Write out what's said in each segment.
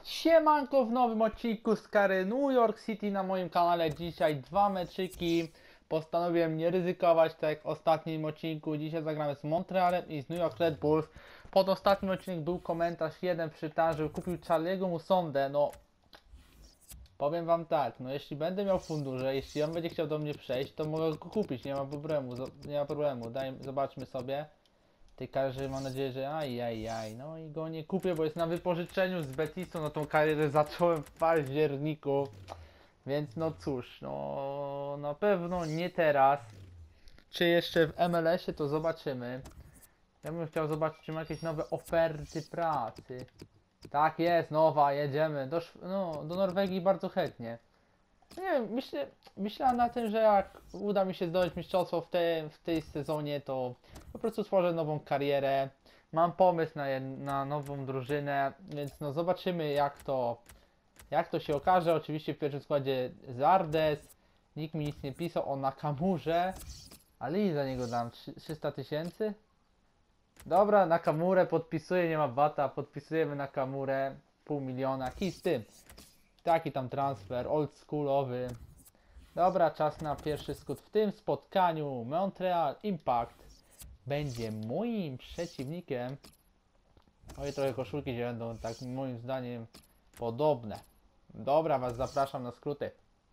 Siemanko, w nowym odcinku z kary New York City na moim kanale. Dzisiaj dwa meczyki. Postanowiłem nie ryzykować tak jak w ostatnim odcinku. Dzisiaj zagramy z Montrealem i z New York Red Bulls. Pod ostatnim odcinek był komentarz, jeden przytarzył, kupił Charlie'ego Musondę. No, powiem wam tak, no jeśli będę miał fundusze, jeśli on będzie chciał do mnie przejść, to mogę go kupić, nie ma problemu, nie ma problemu. Zobaczmy sobie. Tylko, że mam nadzieję, że ajajaj, no i go nie kupię, bo jest na wypożyczeniu z Betisu, no tą karierę zacząłem w październiku, więc no cóż, no na pewno nie teraz. Czy jeszcze w MLS-ie, to zobaczymy. Ja bym chciał zobaczyć, czy ma jakieś nowe oferty pracy. Tak jest, nowa, jedziemy, do Norwegii bardzo chętnie. Nie wiem, myślałem na tym, że jak uda mi się zdobyć mistrzostwo w tej sezonie, to po prostu stworzę nową karierę. Mam pomysł na nową drużynę, więc no zobaczymy jak to się okaże. Oczywiście w pierwszym składzie Zardes. Nikt mi nic nie pisał o Nakamurze. Ale ile za niego dam? 300 000? Dobra, Nakamurę podpisuję, nie ma bata. Podpisujemy Nakamurę. $500 000. Kij z tym. Taki tam transfer, oldschoolowy. Dobra, czas na pierwszy skut w tym spotkaniu. Montreal Impact będzie moim przeciwnikiem. Oj, trochę koszulki się będą, tak moim zdaniem, podobne. Dobra, was zapraszam na skróty.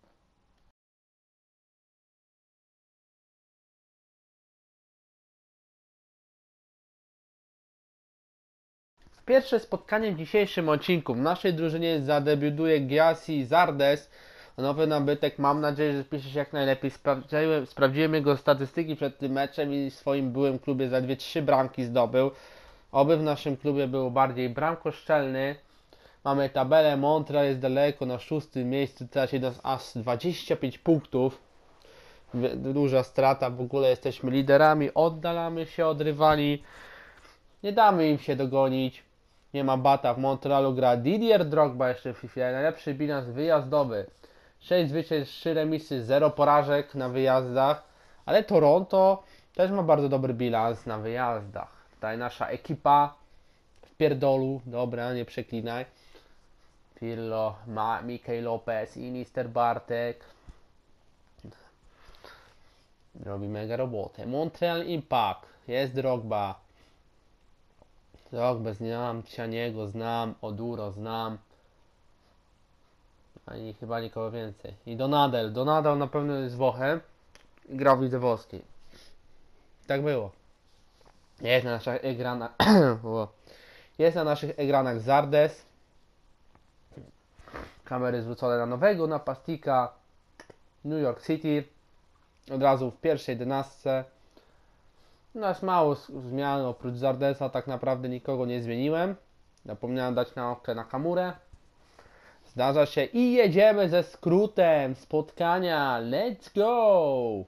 Pierwsze spotkanie w dzisiejszym odcinku. W naszej drużynie zadebiutuje Gyasi Zardes. Nowy nabytek, mam nadzieję, że spisze się jak najlepiej. Sprawdziłem jego statystyki przed tym meczem i w swoim byłym klubie zaledwie 3 bramki zdobył. Oby w naszym klubie był bardziej bramkoszczelny. Mamy tabelę, Montreal jest daleko na 6. miejscu, traci nas aż 25 punktów. Duża strata, w ogóle jesteśmy liderami, oddalamy się od rywali. Nie damy im się dogonić. Nie ma bata, w Montrealu gra Didier Drogba jeszcze w FIFA, najlepszy bilans wyjazdowy. 6 zwycięstw, 3 remisy, 0 porażek na wyjazdach. Ale Toronto też ma bardzo dobry bilans na wyjazdach. Tutaj nasza ekipa w pierdolu, dobra, nie przeklinaj. Pirlo, Mikael Lopez i Mister Bartek. Robi mega robotę. Montreal Impact, jest Drogba. Drogba znam, Cianiego znam, Oduro znam. Ani chyba nikogo więcej. I Donadel na pewno jest Włochem. Grał w lidze włoskiej. Tak było. Jest na naszych ekranach. Jest na naszych ekranach Zardes. Kamery zwrócone na nowego napastnika New York City. Od razu w pierwszej 11. No jest mało zmian, oprócz Zardesa tak naprawdę nikogo nie zmieniłem. Zapomniałem dać na okę na Kamurę. Zdarza się i jedziemy ze skrótem spotkania. Let's go!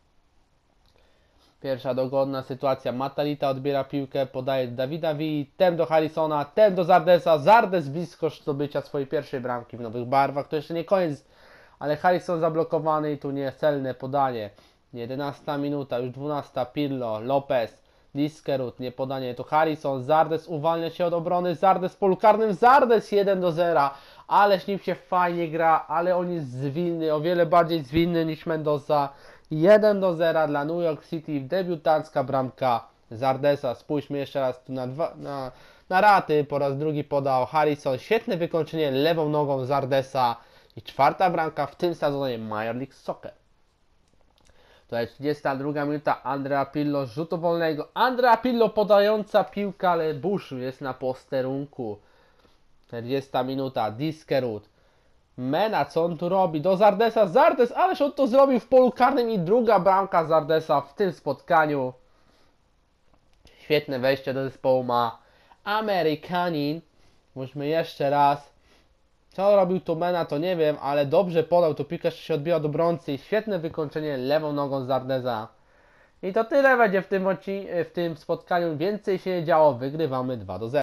Pierwsza dogodna sytuacja. Matalita odbiera piłkę, podaje Davidowi, tem do Harrisona, tem do Zardesa. Zardes blisko zdobycia swojej pierwszej bramki w nowych barwach. To jeszcze nie koniec, ale Harrison zablokowany i tu niecelne podanie. 11 minuta, już 12. Pirlo, Lopez, Diskerud, nie podanie, tu Harrison, Zardes uwalnia się od obrony, Zardes w polu karnym, Zardes 1-0. Ależ nim się fajnie gra, ale on jest zwinny, o wiele bardziej zwinny niż Mendoza. 1-0 dla New York City, debiutancka bramka Zardesa. Spójrzmy jeszcze raz tu na raty, po raz drugi podał Harrison, świetne wykończenie lewą nogą Zardesa i 4. bramka w tym sezonie Major League Soccer. Tutaj 32 minuta, Andrea Pirlo z rzutu wolnego, Andrea Pirlo podająca piłkę, ale Bush jest na posterunku. 40 minuta, Diskerud. Mena, co on tu robi? Do Zardesa, Zardes, ależ on to zrobił w polu karnym i druga bramka Zardesa w tym spotkaniu. Świetne wejście do zespołu ma Amerykanin. Musimy jeszcze raz. Co robił tu Mena, to nie wiem, ale dobrze podał, to piłka się odbiła do obrońcy i świetne wykończenie lewą nogą Zardesa. I to tyle będzie w tym spotkaniu, więcej się nie działo, wygrywamy 2-0.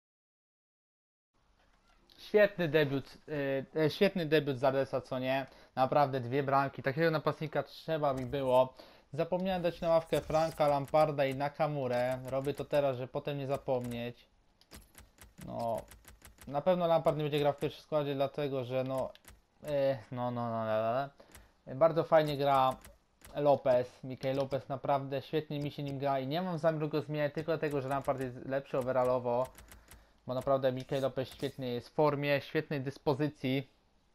Świetny debiut Zardesa, co nie? Naprawdę 2 bramki. Takiego napastnika trzeba mi było. Zapomniałem dać na ławkę Franka, Lamparda i Nakamurę. Robię to teraz, żeby potem nie zapomnieć. No, na pewno Lampard nie będzie grał w pierwszym składzie, dlatego że bardzo fajnie gra Lopez, Mikel Lopez, naprawdę świetnie mi się nim gra i nie mam zamiaru go zmieniać tylko dlatego, że Lampard jest lepszy overallowo, bo naprawdę Mikel Lopez świetnie jest w formie, świetnej dyspozycji.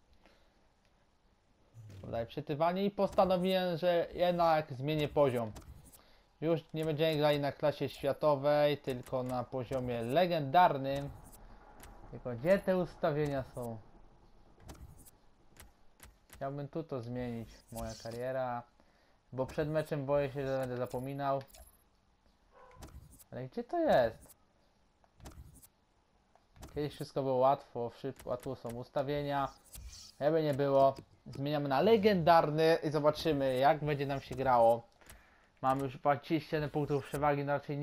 Podaję przytywanie i postanowiłem, że jednak zmienię poziom. Już nie będziemy grali na klasie światowej, tylko na poziomie legendarnym. Tylko gdzie te ustawienia są? Chciałbym tu to zmienić, moja kariera. Bo przed meczem boję się, że będę zapominał. Ale gdzie to jest? Kiedyś wszystko było łatwo, łatwo są ustawienia. Jakby nie było, zmieniamy na legendarny i zobaczymy, jak będzie nam się grało. Mamy już 27 punktów przewagi, no raczej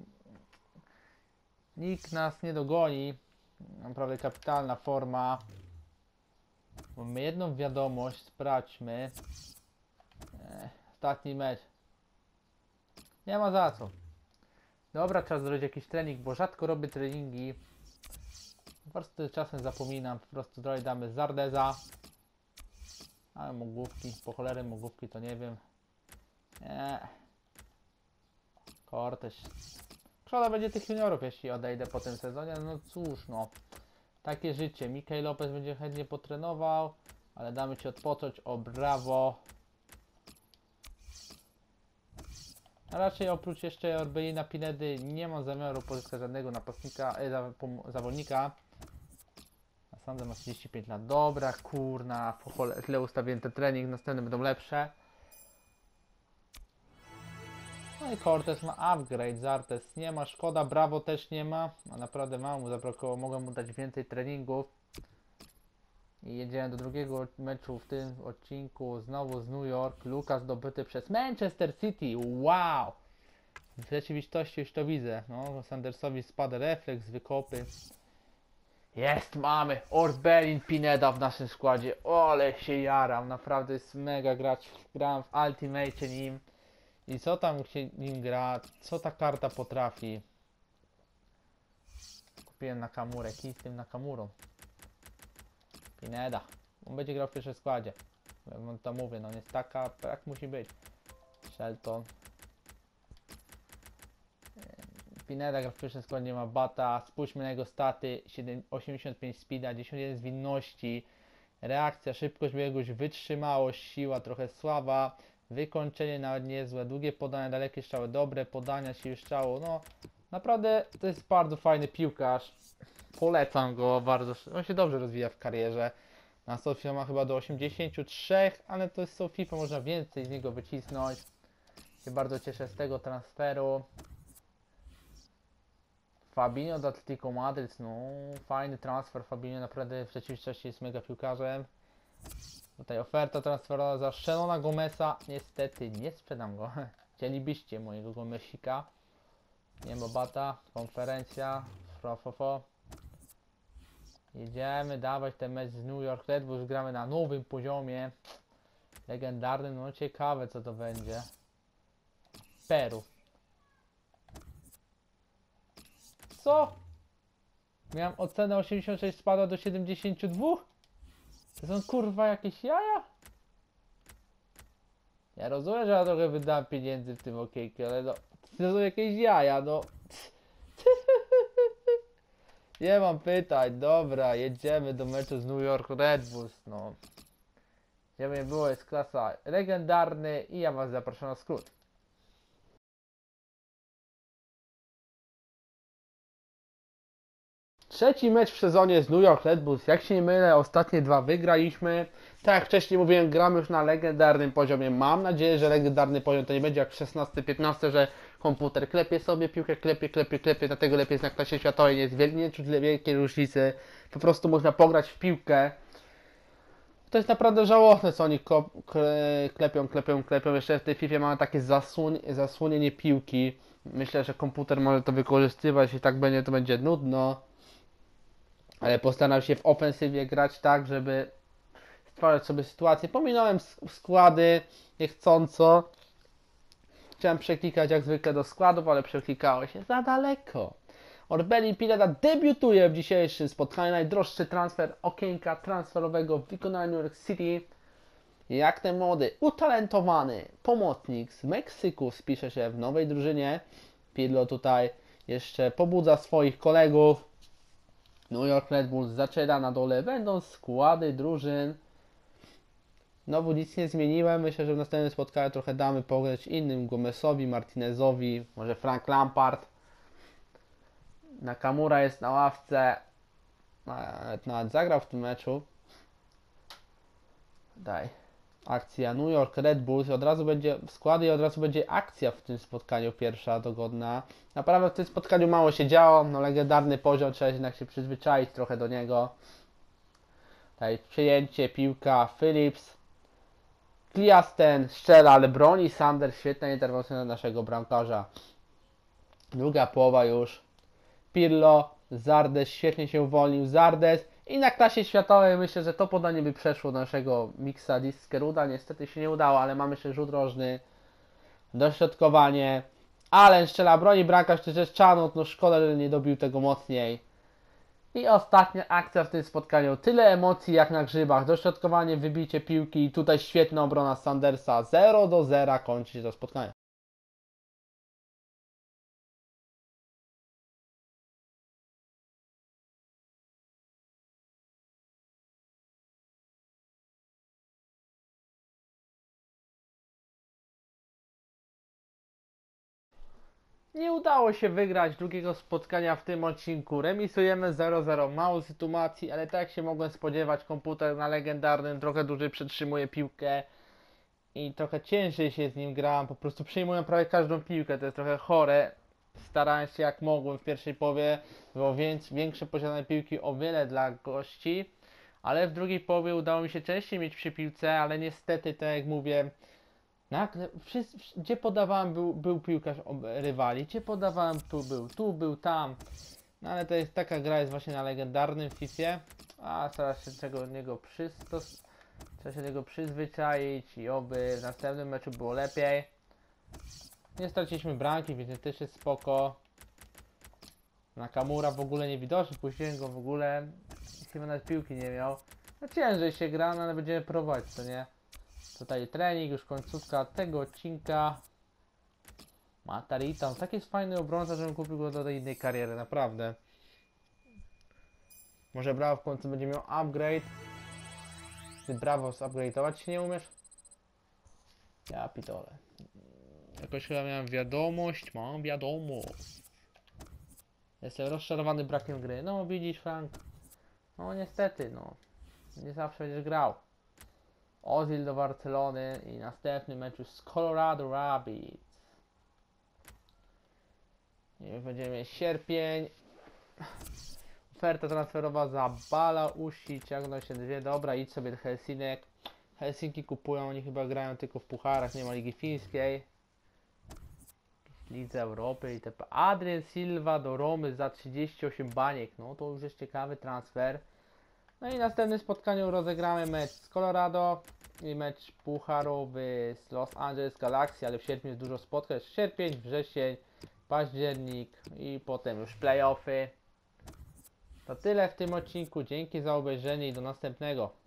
nikt nas nie dogoni. Naprawdę kapitalna forma. Mamy jedną wiadomość, sprawdźmy. Ostatni mecz. Nie ma za co. Dobra, trzeba zrobić jakiś trening, bo rzadko robię treningi. Po prostu czasem zapominam, po prostu trochę damy Zardeza. Ale mogłówki, po cholerę mogłówki to nie wiem. Nie. Cortes. Szkoda będzie tych juniorów, jeśli odejdę po tym sezonie. No cóż, no. Takie życie. Mikel Lopez będzie chętnie potrenował, ale damy ci odpocząć. O, brawo. A raczej oprócz jeszcze Orbelina Pinedy nie mam zamiaru pozyskać żadnego napastnika, zawodnika. A Sandro ma 35 lat. Dobra, kurna, źle ustawiłem ten trening, następne będą lepsze. No i Cortes ma upgrade, Zartes nie ma, szkoda, Bravo też nie ma. A naprawdę mało mu zabrakło, mogłem mu dać więcej treningów. I jedziemy do drugiego meczu w tym odcinku, znowu z New York. Lucas zdobyty przez Manchester City, wow! W rzeczywistości już to widzę, no, Sandersowi spada refleks, wykopy. Jest, mamy Orbelin Pineda w naszym składzie, ale się jaram, naprawdę jest mega gracz, grałem w Ultimate nim. I co tam się nim gra, co ta karta potrafi. Kupiłem Nakamurę, kij z tym Nakamurą. Pineda, on będzie grał w pierwszym składzie. Ja wam to mówię, no jest taka, jak musi być. Shelton. Pineda gra w pierwszym składzie, ma bata. Spójrzmy na jego staty. 85 speeda, 91 zwinności. Reakcja, szybkość, biegłość, wytrzymałość, siła trochę słaba. Wykończenie nawet niezłe. Długie podania, dalekie strzały dobre. Podania, siły strzału. No naprawdę to jest bardzo fajny piłkarz. Polecam go bardzo. On się dobrze rozwija w karierze. Na Sofia ma chyba do 83, ale to jest Sofia, można więcej z niego wycisnąć. Się bardzo cieszę z tego transferu. Fabinho do Atletico Madryt, no fajny transfer. Fabinho naprawdę w rzeczywistości jest mega piłkarzem. Tutaj oferta transferowa za Shelona Gomeza. Niestety nie sprzedam go. Chcielibyście mojego Gomezika. Nie ma bata. Konferencja. Jedziemy dawać ten mecz z New York Red Bulls. Gramy na nowym poziomie. Legendarnym. No ciekawe co to będzie. Peru. Co? Miałem ocenę 86, spadła do 72? To są kurwa jakieś jaja? Ja rozumiem, że ja trochę wydam pieniędzy w tym okejku, ale no... To są jakieś jaja, no... Nie mam pytań, dobra, jedziemy do meczu z New York Red Bulls, no. Żeby nie było, jest klasa legendarny i ja was zapraszam na skrót. Trzeci mecz w sezonie z New York Red Bulls, jak się nie mylę, ostatnie 2 wygraliśmy. Tak jak wcześniej mówiłem, gramy już na legendarnym poziomie. Mam nadzieję, że legendarny poziom to nie będzie jak 16-15, że komputer klepie sobie piłkę, klepie, dlatego lepiej jest na klasie światowej, nie czuć wielkiej różnicy. Po prostu można pograć w piłkę. To jest naprawdę żałosne, co oni klepią. Jeszcze w tej FIFA mamy takie zasłonienie piłki. Myślę, że komputer może to wykorzystywać i tak będzie, to będzie nudno. Ale postaram się w ofensywie grać tak, żeby stwarzać sobie sytuację. Pominąłem składy niechcąco. Chciałem przeklikać jak zwykle do składów, ale przeklikało się za daleko. Orbelin Pineda debiutuje w dzisiejszym spotkaniu. Najdroższy transfer okienka transferowego w wykonaniu New York City. Jak ten młody, utalentowany pomocnik z Meksyku spisze się w nowej drużynie. Pirlo tutaj jeszcze pobudza swoich kolegów. New York Red Bulls zaczyna na dole, będą składy drużyn. Znowu nic nie zmieniłem. Myślę, że w następnym spotkaniu trochę damy pograć innym Gomezowi, Martinezowi, może Frank Lampard. Nakamura jest na ławce. Nawet zagrał w tym meczu. Akcja New York Red Bulls. Od razu będzie skład i od razu będzie akcja w tym spotkaniu pierwsza dogodna. Naprawdę w tym spotkaniu mało się działo. No legendarny poziom, trzeba jednak się przyzwyczaić trochę do niego. Tutaj przyjęcie, piłka, Phillips. Kliasten strzela, ale broni Sanders. Świetna interwencja naszego bramkarza. Druga połowa już. Pirlo, Zardes, świetnie się uwolnił. Zardes i na klasie światowej myślę, że to podanie by przeszło do naszego miksa Diskeruda. Niestety się nie udało, ale mamy jeszcze rzut rożny. Dośrodkowanie. Allen strzela, broni bramkarz, to jest Czanut. No szkoda, że nie dobił tego mocniej. I ostatnia akcja w tym spotkaniu. Tyle emocji jak na grzybach. Dośrodkowanie, wybicie piłki i tutaj świetna obrona Sandersa. 0-0 kończy się to spotkanie. Nie udało się wygrać drugiego spotkania w tym odcinku. Remisujemy 0-0. Mało sytuacji, ale tak jak się mogłem spodziewać, komputer na legendarnym trochę dłużej przetrzymuje piłkę i trochę ciężej się z nim grałem. Po prostu przyjmuję prawie każdą piłkę. To jest trochę chore. Starałem się jak mogłem w pierwszej połowie. Było większe posiadanie piłki o wiele dla gości, ale w drugiej połowie udało mi się częściej mieć przy piłce, ale niestety, tak jak mówię, nagle, gdzie podawałem, był piłkarz rywali, gdzie podawałem, tu był, tam. No ale to jest taka gra, jest właśnie na legendarnym FIFA, a teraz się trzeba się tego przyzwyczaić i oby w następnym meczu było lepiej. Nie straciliśmy bramki, więc też jest spoko. Nakamura w ogóle niewidoczny, puściłem go w ogóle, chyba nawet piłki nie miał. No ciężej się gra, no ale będziemy próbować, co nie? Tutaj trening, już końcówka tego odcinka. Matarita, taki jest fajny obrońca, żebym kupił go do tej innej kariery, naprawdę. Może Brawo w końcu będzie miał upgrade. Ty Brawo zupgrade'ować się nie umiesz? Ja pitole. Jakoś chyba miałem wiadomość, mam wiadomość. Jestem rozczarowany brakiem gry. No widzisz, Frank. No niestety, no. Nie zawsze będziesz grał. Ozil do Barcelony i następny mecz już z Colorado Rapids. I będziemy mieć sierpień. Oferta transferowa za Bala, Usi, ciągną się dwie. Dobra, idź sobie do Helsinek. Helsinki kupują, oni chyba grają tylko w pucharach, nie ma Ligi Fińskiej. Lidze Europy itp. Adrian Silva do Romy za 38 baniek. No to już jest ciekawy transfer. No i w następnym spotkaniu rozegramy mecz z Colorado i mecz pucharowy z Los Angeles Galaxy, ale w sierpniu jest dużo spotkań. Sierpień, wrzesień, październik i potem już playoffy. To tyle w tym odcinku. Dzięki za obejrzenie i do następnego.